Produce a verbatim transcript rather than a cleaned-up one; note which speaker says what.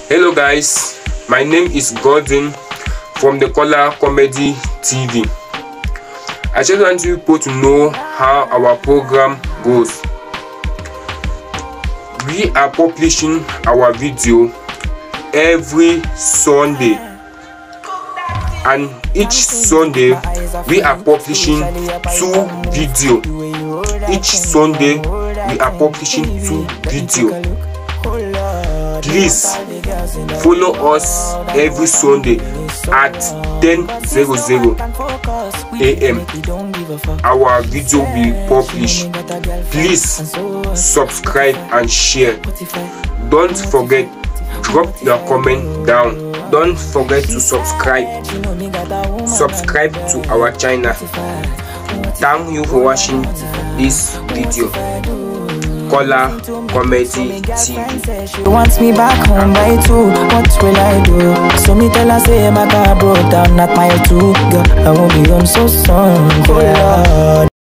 Speaker 1: Hello guys, my name is Gordon from the Color Comedy T V. I just want you people to know how our program goes. We are publishing our video every Sunday, and each Sunday we are publishing two video. Each Sunday we are publishing two video. Please follow us every Sunday at ten a m Our video will be published. Please subscribe and share. Don't forget, drop your comment down. Don't forget to subscribe. Subscribe to our channel. Thank you for watching this video. Color Comedy T V.
Speaker 2: She wants me back home by two. What will I do? So me tell her say my car broke down, not my two. Girl, I won't be home so soon.